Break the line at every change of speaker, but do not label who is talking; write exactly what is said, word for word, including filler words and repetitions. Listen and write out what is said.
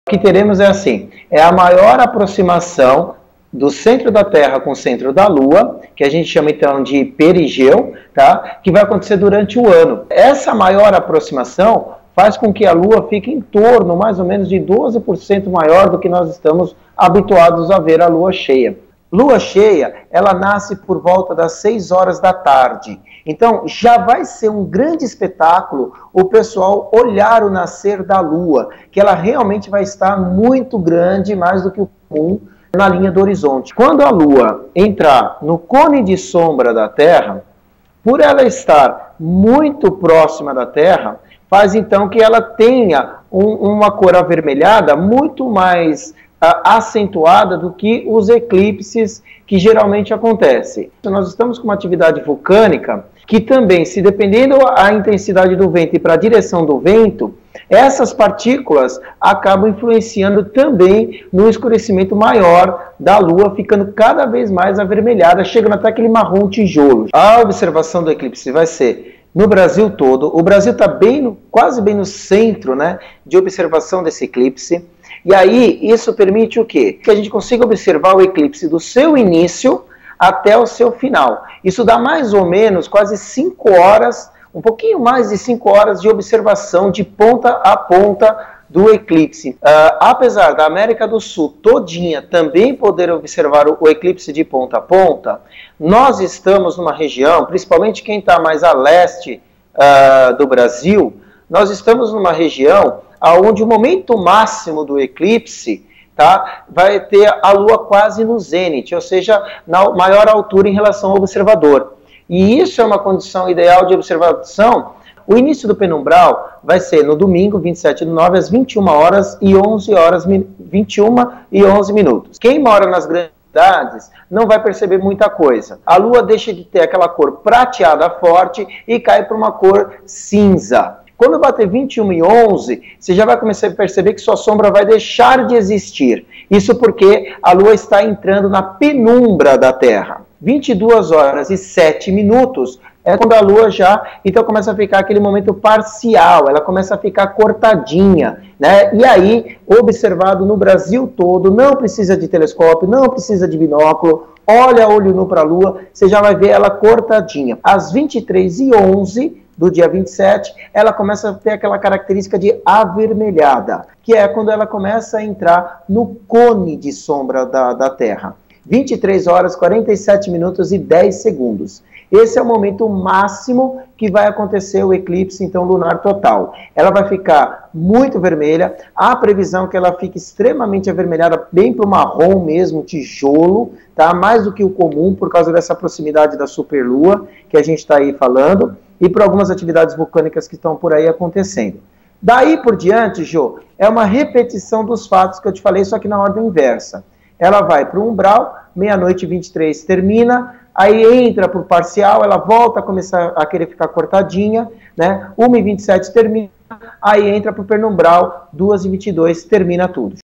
O que teremos é assim, é a maior aproximação do centro da Terra com o centro da Lua, que a gente chama então de perigeu, tá? Que vai acontecer durante o ano. Essa maior aproximação faz com que a Lua fique em torno, mais ou menos, de doze por cento maior do que nós estamos habituados a ver a Lua cheia. Lua cheia, ela nasce por volta das seis horas da tarde. Então, já vai ser um grande espetáculo o pessoal olhar o nascer da Lua, que ela realmente vai estar muito grande, mais do que o comum, na linha do horizonte. Quando a Lua entrar no cone de sombra da Terra, por ela estar muito próxima da Terra, faz então que ela tenha um, uma cor avermelhada muito mais acentuada do que os eclipses que geralmente acontecem. Nós estamos com uma atividade vulcânica que também, se dependendo a intensidade do vento e para a direção do vento, essas partículas acabam influenciando também no escurecimento maior da Lua, ficando cada vez mais avermelhada, chegando até aquele marrom tijolo. A observação do eclipse vai ser no Brasil todo. O Brasil está bem no, quase bem no centro, né, de observação desse eclipse. E aí, isso permite o quê? Que a gente consiga observar o eclipse do seu início até o seu final. Isso dá mais ou menos quase cinco horas, um pouquinho mais de cinco horas de observação de ponta a ponta do eclipse. Uh, apesar da América do Sul todinha também poder observar o, o eclipse de ponta a ponta, nós estamos numa região, principalmente quem está mais a leste uh, do Brasil, nós estamos numa região onde o momento máximo do eclipse, tá, vai ter a Lua quase no zênite, ou seja, na maior altura em relação ao observador. E isso é uma condição ideal de observação. O início do penumbral vai ser no domingo, vinte e sete do nove, às vinte e uma horas e onze horas, vinte e uma e onze minutos. Quem mora nas grandes cidades não vai perceber muita coisa. A Lua deixa de ter aquela cor prateada forte e cai para uma cor cinza. Quando bater vinte e uma e onze, você já vai começar a perceber que sua sombra vai deixar de existir. Isso porque a Lua está entrando na penumbra da Terra. vinte e duas horas e sete minutos é quando a Lua já, então começa a ficar aquele momento parcial, ela começa a ficar cortadinha, né? E aí, observado no Brasil todo, não precisa de telescópio, não precisa de binóculo, olha olho nu para a Lua, você já vai ver ela cortadinha. Às vinte e três e onze do dia vinte e sete, ela começa a ter aquela característica de avermelhada, que é quando ela começa a entrar no cone de sombra da, da Terra. vinte e três horas, quarenta e sete minutos e dez segundos. Esse é o momento máximo que vai acontecer o eclipse, então, lunar total. Ela vai ficar muito vermelha, há previsão que ela fique extremamente avermelhada, bem para o marrom mesmo, tijolo, tá? Mais do que o comum, por causa dessa proximidade da superlua, que a gente está aí falando, e por algumas atividades vulcânicas que estão por aí acontecendo. Daí por diante, Jô, é uma repetição dos fatos que eu te falei, só que na ordem inversa. Ela vai para o umbral, meia-noite e vinte e três termina, aí entra para o parcial, ela volta a começar a querer ficar cortadinha, né? uma e vinte e sete termina, aí entra para o penumbral, duas e vinte e dois termina tudo.